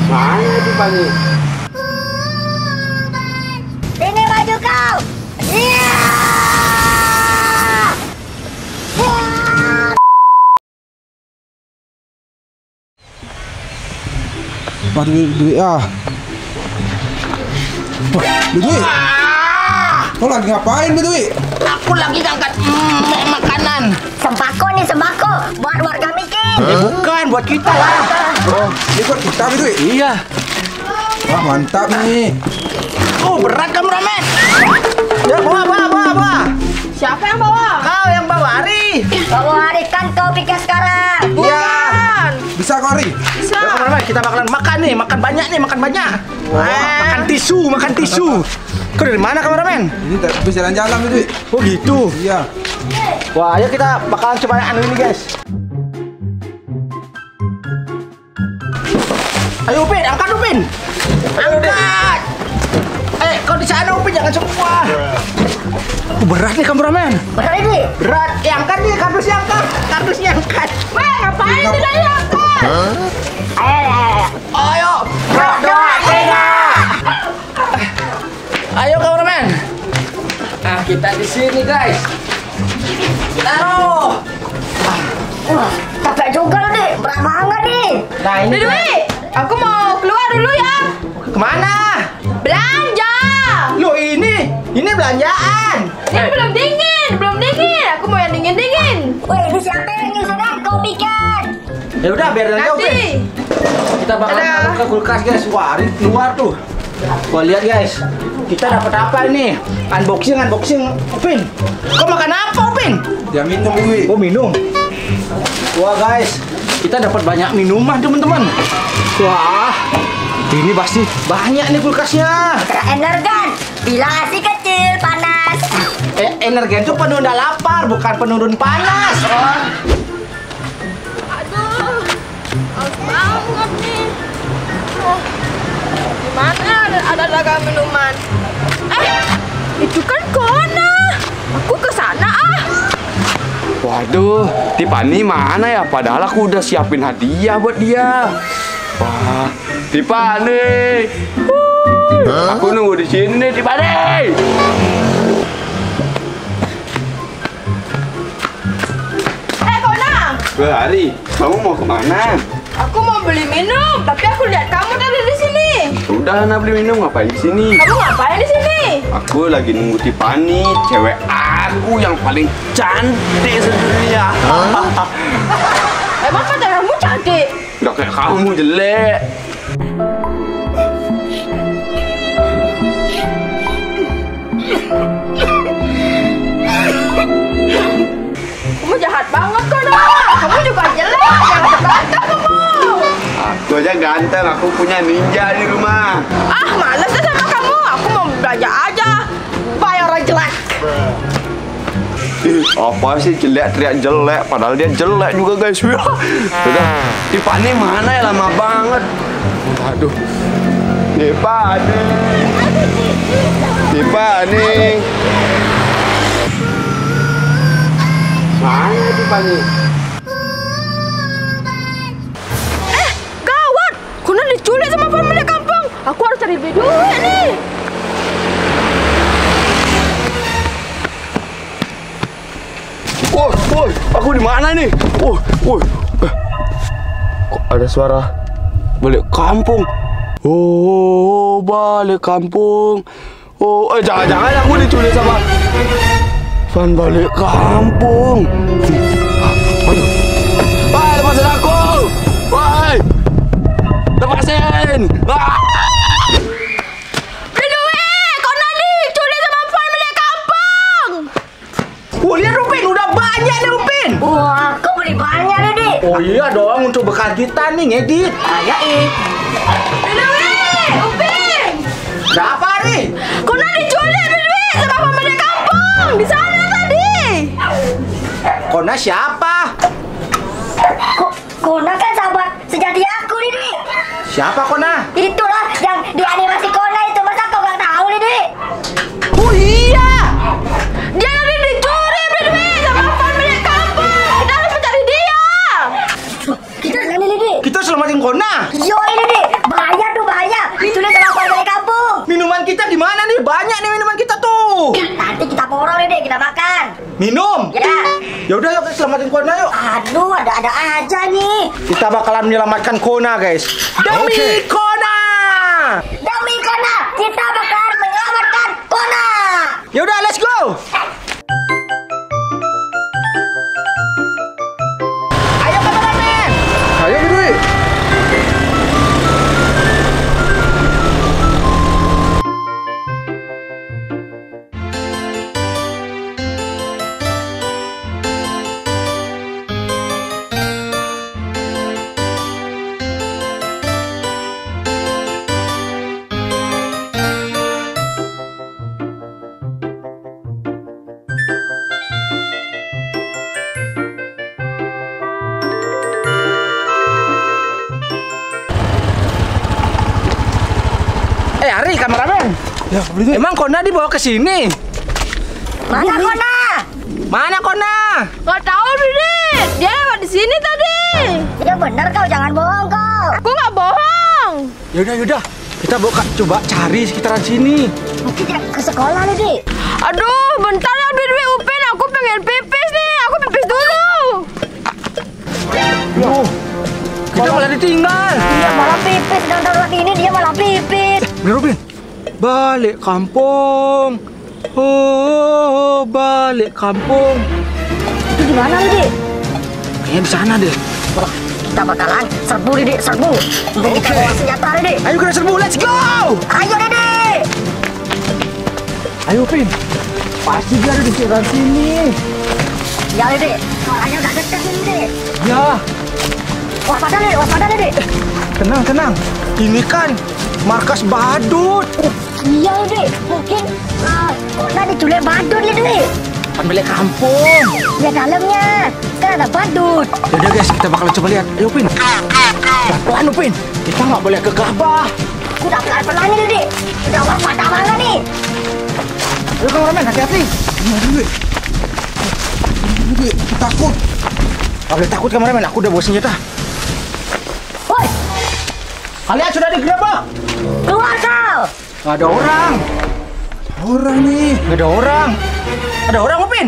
Mana itu Pani? Ini maju kau. Iya. Wah, duit ah. Wah, duit. Kau lagi ngapain, duit? Aku lagi ngangkat makanan. Sembako nih, sembako buat warga miskin. Bukan buat kita lah. Oh, ini buat kita, duit. Iya. Wah, mantap nih. Oh, berat kameramen. Ya, bawa. Siapa yang bawa? Kau yang bawa, Ari. Kamu harikan kau pikir sekarang. Bukan. Bisa kau, Ari? Bisa. Ya, kameramen, kita bakalan makan nih, makan banyak. Makan tisu. Kau dari mana, kameramen? Ini habis jalan-jalan, duit. Oh, gitu. Iya. Wah, ayo kita bakalan coba anu ini, guys. Ayo, Upin, angkat, Upin. Angkat. Kau di sana, Upin, jangan semua. Berat nih, kameramen. Benar ini. Berat. Angkat nih, kardusnya angkat. Wah, ngapain tidak diangkat? Ayo. Dua, tiga. Ayo, kameramen. Nah, kita di sini, guys. Taruh. Wah, capek juga loh, Dik. Berat banget nih. Nah, ini. Dwi, aku mau keluar dulu ya. Kemana? Belanja. Loh, ini belanjaan. Ini belum dingin. Aku mau yang dingin. Wih, ini siapa yang nyusunan kau pikir? Ya udah, biar aja, Upin. Nanti. Kita bakal Ada. masuk ke kulkas, guys. Wah, Ari keluar tuh. Wah, lihat, guys. Kita dapat apa ini? Unboxing. Upin. Kau makan apa, Upin? Dia minum, duit. Oh, minum. Wah, guys. Kita dapat banyak minuman, teman-teman. Wah, ini pasti banyak nih kulkasnya. Energan. Bilang asik kecil, panas. Energen itu penunda lapar, bukan penurun panas. Aduh, haus banget nih. Gimana ada dagang minuman? Itu kan Kona. Aku ke sana ah. Waduh, Tiffany mana ya? Padahal aku udah siapin hadiah buat dia. Wah, Tiffany. Aku nunggu di sini nih, Tiffany. Kona. Hari, kamu mau kemana? Aku mau beli minum, tapi aku lihat kamu tadi di sini. Udah, nak beli minum ngapain di sini? Kamu ngapain di sini? Aku lagi nunggu Tiffany, cewek aku yang paling cantik sedunia. Emang pacarmu cantik? Gak kayak kamu jelek. Kamu jahat banget Kona. Kamu juga jelek, jangan berantem kamu. Aku aja ganteng, aku punya ninja di rumah. Ah, males deh sama kamu. Aku mau belanja aja. Bayar orang jelek. Ih, apa sih jelek, teriak jelek, padahal dia jelek juga, guys. Udah, Tiffany mana ya, lama banget. Aduh, Tiffany. Mana Tiffany? Gawat. Kona diculik sama pemilik kampung. Aku harus cari duit nih. Woi, aku di mana nih? Woi. Kok ada suara balik kampung? Oh, balik kampung. Oh, jangan-jangan aku diculik sama Van balik kampung. Aduh. Woi, lepasin aku. Woi. Lepasin. Oh, lihat, Upin, udah banyak nih, Upin. Wah, kau beli banyak nih, Dik. Oh iya dong, untuk bekal kita nih, ngedit. Ayain. Upin. Ada apa nih? Kona diculik duit sama pemilik kampung. Di sana tadi. Kona siapa? Kona kan sahabat sejati aku nih, Dik. Siapa Kona? Itulah yang di animasi Kona itu. Masa kau gak tahu nih, Dik? Oh iya. Dia tadi dicuri duit sama pemilik kampung. Kita harus mencari dia. Kita selamatin, Dik. Kita selamatin Kona. Yo, ini, Dik. Bahaya kita gimana nih? Banyak nih minuman kita tuh. Nanti kita borong deh, kita makan. Minum? Ya. Ya udah yuk, selamatin Kona yuk. Aduh, ada aja nih. Kita bakalan menyelamatkan Kona, guys. Demi Kona. Demi Kona, kita bakal menyelamatkan Kona. Ya udah, let's go. Ayo kameramen. Ayo Dwi. Ari, kameramen. Ya, beli Emang Kona dibawa ke sini? Mana Kona? Mana Kona? Nggak tahu, Didi. Dia lewat di sini tadi. Ya benar kau, jangan bohong kau. Aku nggak bohong. Yaudah. Kita coba cari sekitaran sini. Mungkin dia ke sekolah nih, Di. Aduh, bentar ya, Didi Upin. Aku pengen pipis nih. Aku pipis dulu. Loh, kita malah ditinggal. Dia malah pipis, dan darurat ini dia malah pipis. Bener, Upin. Balik kampung. Oh, balik kampung. Itu di mana, Di? Kayaknya di sana deh. Wah, kita bakalan serbu, Di, serbu. Untuk kita bawa senjata, Di. Ayo kita serbu, let's go. Ayo, Di. Ayo, Upin. Pasti dia ada di sekitaran sini. Ya, Di. Suaranya udah dekat ini, Di. Ya, Waspada, Di. tenang. Ini kan markas badut. Iya, Di. Mungkin Kona diculik badut, Di. Pemilik kampung. Ya dalamnya kan ada badut. Yaudah guys, kita bakalan coba lihat. Ayo, Upin. Pelan, Upin. Kita nggak boleh gegabah. Udah pelan-pelan nih, Di. Udah waspada banget nih. Ayo, kameramen, hati-hati. Iya Dwi. Dwi, takut. Gak boleh takut, kameramen. Aku udah bawa senjata. Woi, Kalian sudah digerebek. keluar kau. Gak ada orang. Orang nih. Gak ada orang. Ada orang, Upin.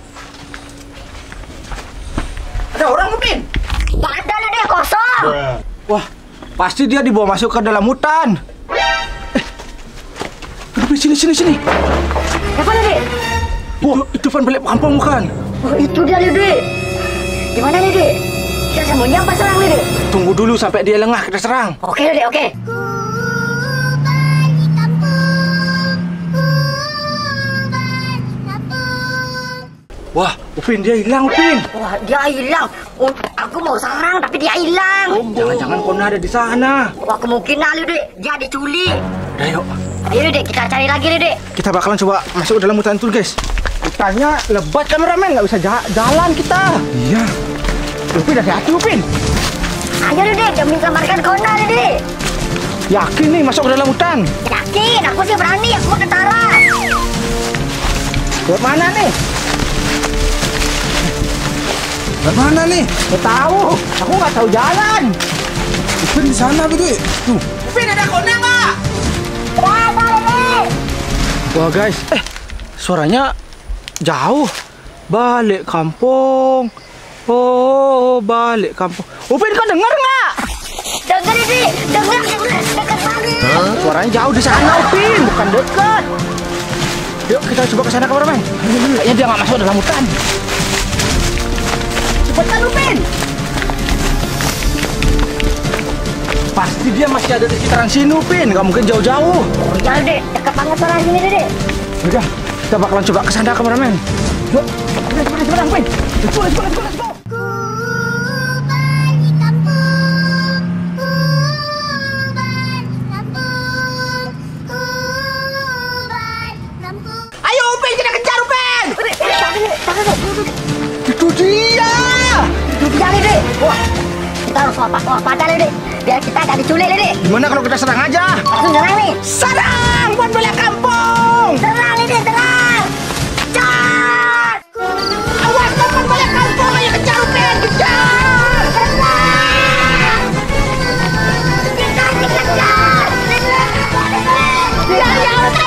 Ada orang, Upin. Badan dia kosong. Wah, pasti dia dibawa masuk ke dalam hutan. Upin, sini. Apa nih, Di? Wah, itu pemilik kampung bukan? Oh, itu dia, Di. Gimana nih, Di? Kita sembunyi apa serang nih, Di? Tunggu dulu sampai dia lengah, kita serang. Oke, Di, oke. Wah, Upin, dia hilang, Upin. Wah, dia hilang. Oh, aku mau serang tapi dia hilang. Jangan-jangan Kona ada di sana. Wah, kemungkinan, Di. Dia diculik. Udah, yuk. Ayo, Di, kita cari lagi, Di. Kita bakalan coba masuk ke dalam hutan itu, guys. Hutannya lebat, kameramen. Nggak bisa jalan kita. Iya. Upin, hati-hati, Upin. Ayo, Di, demi selamatkan Kona, Di. Yakin nih masuk ke dalam hutan? Yakin, aku sih berani. Aku mau tentara. Buat mana nih? Buat mana nih? Nggak tahu. Aku nggak tahu jalan. Itu di sana Dwi. Tuh. Upin, ada Kona nggak? Berapa, Di? Wah, guys. Suaranya jauh. Balik kampung. Oh, balik kampung. Upin, kau dengar nggak? Dengar, Di. Dengar. Dekat banget. Suaranya jauh di sana, Upin. Bukan dekat. Yuk, kita coba ke sana, kameramen. Kayaknya dia nggak masuk dalam hutan. Cepetan, Upin. Pasti dia masih ada di sekitaran sini, Upin. Nggak mungkin jauh-jauh. Oh, iya, Di. Dekat banget suara sini, Di. Udah, kita bakalan coba ke sana, kameramen. Yuk, cepetan, Upin. Let's go. Ayo, Upin, kita kejar, Upin. Itu dia. Itu dia, Di. Wah, kita harus waspada, Di. Biar kita nggak diculik, Di. Gimana kalau kita serang aja? Langsung serang nih. Serang buat bela kampung. Serang, Di. Serang. Cat! Awas, buat bela kampung. Ayo kejar, Upin, kejar. Serang! Kita kejar! Ya,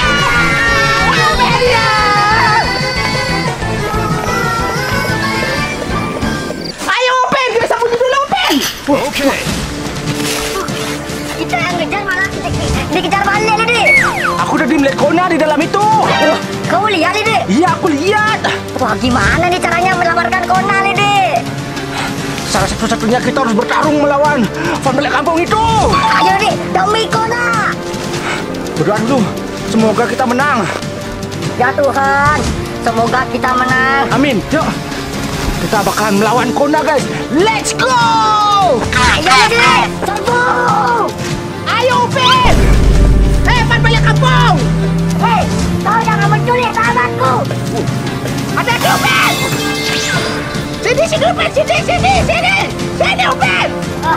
Kita yang ngejar malah dikejar balik nih, Dik. Aku tadi melihat Kona di dalam itu. Wah, kau lihat nih, Dik? Iya, aku lihat. Wah, gimana nih caranya melamarkan Kona nih, Dik? Salah satu-satunya kita harus bertarung melawan pemilik kampung itu. Ayo, Dik, demi Kona. Berdoa dulu. Semoga kita menang. Ya Tuhan, semoga kita menang. Amin. Yuk. Kita bakalan melawan Kona, guys. Let's go! Ayo, Dik, serbu. Ayo, Upin! Hei, balik kampung! Hei, kau jangan menculik sahabatku. Ada Upin! Sini, Upin! Sini, Upin!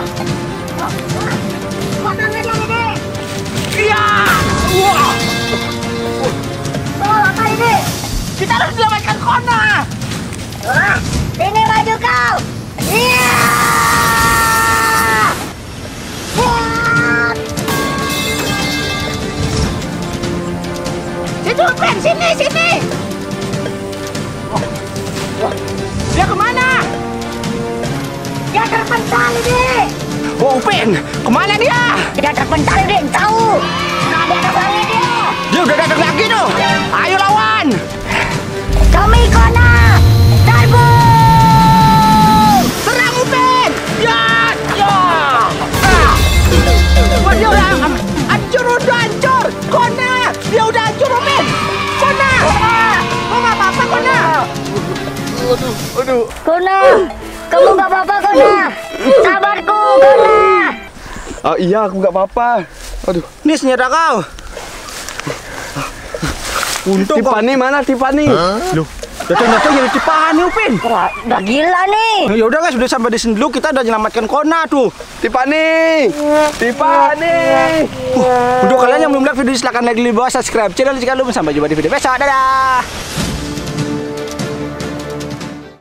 Potong aja nih, Dik. Iya! Wah! Bawa apa ini? Kita harus selamatkan Kona! Wah, ini baju kau. Iya. Situ, Upin! Sini! Dia kemana? Dia terpental ini. Oh, Upin, kemana dia? Dia terpental ini, tahu? Nah, dia datangnya dia. Dia udah datang lagi tuh. Ayo lawan. Demi Kona, serbu. Serang, Upin! Ya! Wah, dia udah hancur! Kona! Dia udah hancur, Upin! Kona! Kok nggak apa-apa, Kona? Aduh. Kona, kamu nggak apa-apa, Kona. Sahabatku, Kona. Iya, aku nggak apa-apa. Aduh. Ini senjata kau. Untung kau. Tipani mana Tipani? Loh, datang-datang jadi Tipani, Upin. Wah, udah gila nih. Ya udah guys, sudah sampai di sini dulu. Kita udah menyelamatkan Kona tuh. Tipani. Untuk kalian yang belum like video, silahkan like di bawah, subscribe channel jika belum. Sampai jumpa di video besok. Dadah.